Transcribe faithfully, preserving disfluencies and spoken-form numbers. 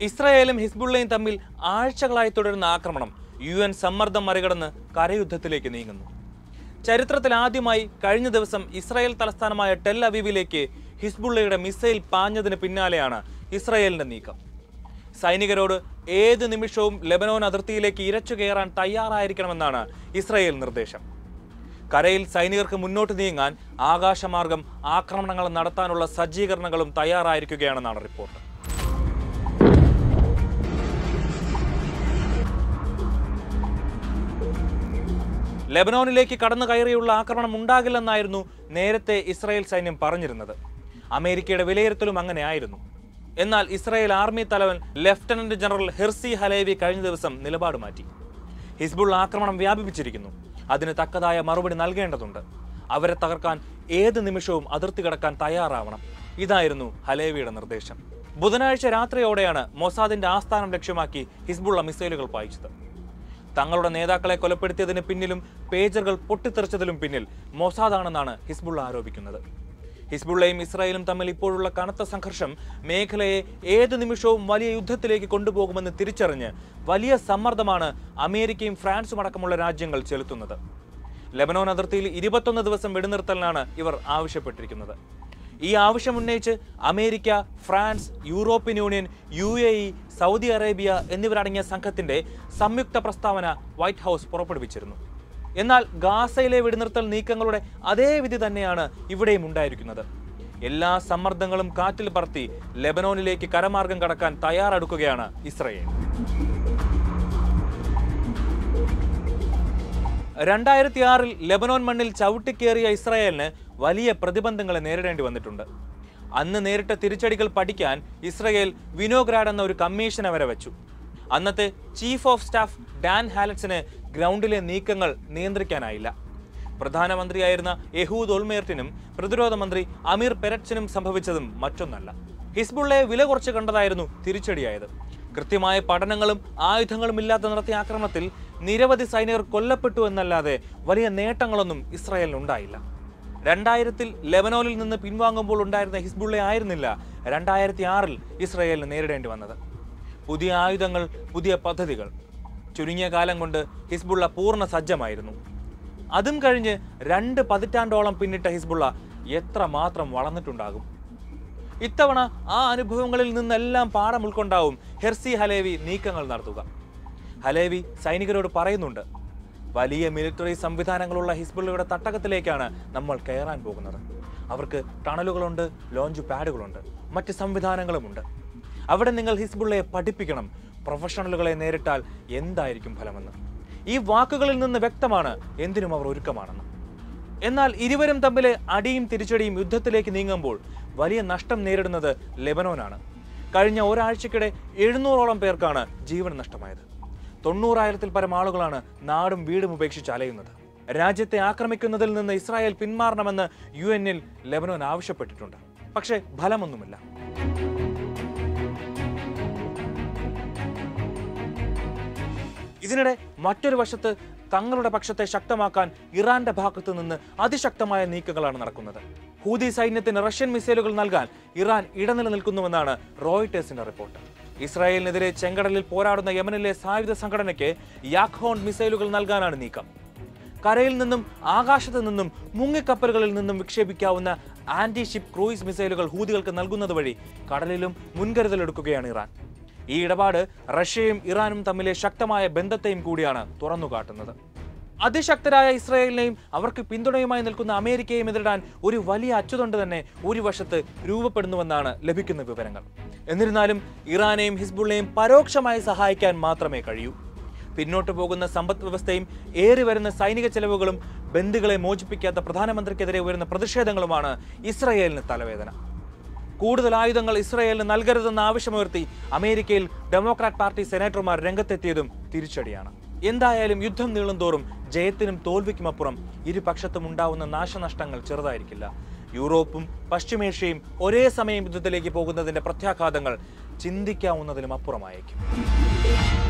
ഇസ്രായേലും ഹിസ്ബുള്ളയും തമ്മിൽ ആഴ്ചകളായി തുടരുന്ന ആക്രമണം യു എൻ സമ്മർദ്ദം മറികടന്ന് കരയുദ്ധത്തിലേക്ക് നീങ്ങുന്നു. ചരിത്രത്തിൽ ആദ്യമായി കഴിഞ്ഞ ദിവസം ഇസ്രായേൽ തലസ്ഥാനമായ ടെൽ അവീവിലേക്ക് ഹിസ്ബുള്ളയുടെ മിസൈൽ പാഞ്ഞതിന് പിന്നാലെയാണ് ഇസ്രായേലിന്റെ നീക്കം. സൈനികരോട് ഏത് നിമിഷവും ലെബനോൻ അതിർത്തിയിലേക്ക് ഇരച്ചു കയറാൻ തയ്യാറായിരിക്കണമെന്നാണ് ഇസ്രായേൽ നിർദ്ദേശം. കരയിൽ സൈനികർക്ക് മുന്നോട്ട് നീങ്ങാൻ ആകാശമാർഗം ആക്രമണങ്ങൾ നടത്താനുള്ള സജ്ജീകരണങ്ങളും തയ്യാറായിരിക്കുകയാണെന്നാണ് റിപ്പോർട്ട്. ലെബനോനിലേക്ക് കടന്നു കയറിയുള്ള ആക്രമണം ഉണ്ടാകില്ലെന്നായിരുന്നു നേരത്തെ ഇസ്രായേൽ സൈന്യം പറഞ്ഞിരുന്നത്. അമേരിക്കയുടെ വിലയിരുത്തലും അങ്ങനെയായിരുന്നു. എന്നാൽ ഇസ്രായേൽ ആർമി തലവൻ ലഫ്റ്റനന്റ് ജനറൽ ഹെർസി ഹലേവി കഴിഞ്ഞ ദിവസം നിലപാട് മാറ്റി. ഹിസ്ബുൾ ആക്രമണം വ്യാപിപ്പിച്ചിരിക്കുന്നു, അതിന് തക്കതായ മറുപടി നൽകേണ്ടതുണ്ട്, അവരെ തകർക്കാൻ ഏത് നിമിഷവും അതിർത്തി കടക്കാൻ തയ്യാറാവണം. ഇതായിരുന്നു ഹലേവിയുടെ നിർദ്ദേശം. ബുധനാഴ്ച രാത്രിയോടെയാണ് മൊസാദിന്റെ ആസ്ഥാനം ലക്ഷ്യമാക്കി ഹിസ്ബുള്ള മിസൈലുകൾ പായിച്ചത്. തങ്ങളുടെ നേതാക്കളെ കൊലപ്പെടുത്തിയതിന് പിന്നിലും പേജറുകൾ പൊട്ടിത്തെറിച്ചതിലും പിന്നിൽ മൊസാദാണെന്നാണ് ഹിസ്ബുള്ള ആരോപിക്കുന്നത്. ഹിസ്ബുള്ളയും ഇസ്രായേലും തമ്മിൽ ഇപ്പോഴുള്ള കനത്ത സംഘർഷം മേഖലയെ ഏത് നിമിഷവും വലിയ യുദ്ധത്തിലേക്ക് കൊണ്ടുപോകുമെന്ന് തിരിച്ചറിഞ്ഞ് വലിയ സമ്മർദ്ദമാണ് അമേരിക്കയും ഫ്രാൻസും അടക്കമുള്ള രാജ്യങ്ങൾ ചെലുത്തുന്നത്. ലെബനോൻ അതിർത്തിയിൽ ഇരുപത്തൊന്ന് ദിവസം വെടിനിർത്തലിനാണ് ഇവർ ആവശ്യപ്പെട്ടിരിക്കുന്നത്. ഈ ആവശ്യം ഉന്നയിച്ച് America, France, European Union, U A E, Saudi Arabia എന്നിവരടങ്ങിയ സംഘത്തിന്റെ സംയുക്ത പ്രസ്താവന വൈറ്റ് ഹൗസ് പുറപ്പെടുവിച്ചിരുന്നു. എന്നാൽ ഗാസയിലെ വെടിനിർത്തൽ നീക്കങ്ങളുടെ അതേ വിധി തന്നെയാണ് ഇവിടെയും ഉണ്ടായിരിക്കുന്നത്. എല്ലാ സമ്മർദ്ദങ്ങളും കാറ്റിൽ പറത്തി ലെബനോനിലേക്ക് കരമാർഗം കടക്കാൻ തയ്യാറെടുക്കുകയാണ് ഇസ്രായേൽ. രണ്ടായിരത്തി ആറിൽ ലെബനോൻ മണ്ണിൽ ചവിട്ടിക്കേറിയ ഇസ്രായേലിന് വലിയ പ്രതിബന്ധങ്ങളെ നേരിടേണ്ടി വന്നിട്ടുണ്ട്. അന്ന് നേരിട്ട തിരിച്ചടികൾ പഠിക്കാൻ ഇസ്രായേൽ വിനോഗ്രാഡ് എന്ന ഒരു കമ്മീഷനെ വരെ വെച്ചു. അന്നത്തെ ചീഫ് ഓഫ് സ്റ്റാഫ് ഡാൻ ഹാലറ്റ്സിന് ഗ്രൗണ്ടിലെ നീക്കങ്ങൾ നിയന്ത്രിക്കാനായില്ല. പ്രധാനമന്ത്രിയായിരുന്ന യഹൂദ് ഒൾമേർട്ടിനും പ്രതിരോധ മന്ത്രി അമീർ പെരറ്റ്സിനും സംഭവിച്ചതും മറ്റൊന്നല്ല. ഹിസ്ബുള്ളയെ വില കുറച്ച് കണ്ടതായിരുന്നു തിരിച്ചടിയായത്. കൃത്യമായ പഠനങ്ങളും ആയുധങ്ങളും ഇല്ലാതെ നടത്തിയ ആക്രമണത്തിൽ നിരവധി സൈനികർ കൊല്ലപ്പെട്ടു എന്നല്ലാതെ വലിയ നേട്ടങ്ങളൊന്നും ഇസ്രായേലിനുണ്ടായില്ല. രണ്ടായിരത്തിൽ ലെബനോനിൽ നിന്ന് പിൻവാങ്ങുമ്പോൾ ഉണ്ടായിരുന്ന ഹിസ്ബുള്ള ആയിരുന്നില്ല രണ്ടായിരത്തി ആറിൽ ഇസ്രായേലിന് നേരിടേണ്ടി വന്നത്. പുതിയ ആയുധങ്ങൾ, പുതിയ പദ്ധതികൾ. ചുരുങ്ങിയ കാലം കൊണ്ട് ഹിസ്ബുള്ള പൂർണ്ണ സജ്ജമായിരുന്നു. അതും കഴിഞ്ഞ് രണ്ട് പതിറ്റാണ്ടോളം പിന്നിട്ട ഹിസ്ബുള്ള എത്ര മാത്രം വളർന്നിട്ടുണ്ടാകും. ഇത്തവണ ആ അനുഭവങ്ങളിൽ നിന്നെല്ലാം പാഠം ഉൾക്കൊണ്ടാവും ഹെർസി ഹലേവി നീക്കങ്ങൾ നടത്തുക. ഹലേവി സൈനികരോട് പറയുന്നുണ്ട്, വലിയ മിലിറ്ററി സംവിധാനങ്ങളുള്ള ഹിസ്ബുള്ളയുടെ തട്ടകത്തിലേക്കാണ് നമ്മൾ കയറാൻ പോകുന്നത്. അവർക്ക് ടണലുകളുണ്ട്, ലോഞ്ച് പാഡുകളുണ്ട്, മറ്റ് സംവിധാനങ്ങളുമുണ്ട്. അവിടെ നിങ്ങൾ ഹിസ്ബുള്ളയെ പഠിപ്പിക്കണം, പ്രൊഫഷണലുകളെ നേരിട്ടാൽ എന്തായിരിക്കും ഫലമെന്ന്. ഈ വാക്കുകളിൽ നിന്ന് വ്യക്തമാണ് എന്തിനും അവർ ഒരുക്കമാണെന്ന്. എന്നാൽ ഇരുവരും തമ്മിലെ അടിയും തിരിച്ചടിയും യുദ്ധത്തിലേക്ക് നീങ്ങുമ്പോൾ വലിയ നഷ്ടം നേരിടുന്നത് ലെബനോനാണ്. കഴിഞ്ഞ ഒരാഴ്ചക്കിടെ എഴുന്നൂറോളം പേർക്കാണ് ജീവൻ നഷ്ടമായത്. തൊണ്ണൂറായിരത്തിൽ പരം ആളുകളാണ് നാടും വീടും ഉപേക്ഷിച്ച് അലയുന്നത്. രാജ്യത്തെ ആക്രമിക്കുന്നതിൽ നിന്ന് ഇസ്രായേൽ പിന്മാറണമെന്ന് യു എന്നിൽ ലെബനോൻ ആവശ്യപ്പെട്ടിട്ടുണ്ട്. പക്ഷേ ഫലമൊന്നുമില്ല. ഇതിനിടെ മറ്റൊരു വശത്ത് തങ്ങളുടെ പക്ഷത്തെ ശക്തമാക്കാൻ ഇറാന്റെ ഭാഗത്തു നിന്ന് അതിശക്തമായ നീക്കങ്ങളാണ് നടക്കുന്നത്. ഹൂതി സൈന്യത്തിന് റഷ്യൻ മിസൈലുകൾ നൽകാൻ ഇറാൻ ഇടനില നിൽക്കുന്നുവെന്നാണ് റോയിട്ടേഴ്സിന്റെ റിപ്പോർട്ട്. ഇസ്രായേലിനെതിരെ ചെങ്കടലിൽ പോരാടുന്ന യമനിലെ സായുധ സംഘടനയ്ക്ക് യാഖോൺ മിസൈലുകൾ നൽകാനാണ് നീക്കം. കരയിൽ നിന്നും ആകാശത്ത് നിന്നും മുങ്ങിക്കപ്പലുകളിൽ നിന്നും വിക്ഷേപിക്കാവുന്ന ആന്റി ഷിപ്പ് ക്രൂയിസ് മിസൈലുകൾ ഹൂതികൾക്ക് നൽകുന്നത് വഴി കടലിലും മുൻകരുതലെടുക്കുകയാണ് ഇറാൻ. ഈ ഇടപാട് റഷ്യയും ഇറാനും തമ്മിലെ ശക്തമായ ബന്ധത്തെയും കൂടിയാണ് തുറന്നുകാട്ടുന്നത്. അതിശക്തരായ ഇസ്രായേലിനെയും അവർക്ക് പിന്തുണയുമായി നിൽക്കുന്ന അമേരിക്കയെയും എതിരിടാൻ ഒരു വലിയ അച്ചുതണ്ട് തന്നെ ഒരു വശത്ത് രൂപപ്പെടുന്നുവെന്നാണ് ലഭിക്കുന്ന വിവരങ്ങൾ. എന്നിരുന്നാലും ഇറാനെയും ഹിസ്ബുള്ളയെയും പരോക്ഷമായി സഹായിക്കാൻ മാത്രമേ കഴിയൂ. പിന്നോട്ട് പോകുന്ന സമ്പദ് വ്യവസ്ഥയും ഏറി വരുന്ന സൈനിക ചെലവുകളും ബന്ദികളെ മോചിപ്പിക്കാത്ത പ്രധാനമന്ത്രിക്കെതിരെ ഉയരുന്ന പ്രതിഷേധങ്ങളുമാണ് ഇസ്രായേലിന് തലവേദന. കൂടുതൽ ആയുധങ്ങൾ ഇസ്രായേലിന് നൽകരുതെന്ന ആവശ്യമുയർത്തി അമേരിക്കയിൽ ഡെമോക്രാറ്റ് പാർട്ടി സെനറ്റർമാർ രംഗത്തെത്തിയതും തിരിച്ചടിയാണ്. എന്തായാലും യുദ്ധം നീളും തോറും ജയത്തിനും തോൽവിക്കുമപ്പുറം ഇരുപക്ഷത്തും ഉണ്ടാവുന്ന നാശനഷ്ടങ്ങൾ ചെറുതായിരിക്കില്ല. യൂറോപ്പും പശ്ചിമേഷ്യയും ഒരേ സമയം യുദ്ധത്തിലേക്ക് പോകുന്നതിന്റെ പ്രത്യാഘാതങ്ങൾ ചിന്തിക്കാവുന്നതിനും അപ്പുറമായേക്കും.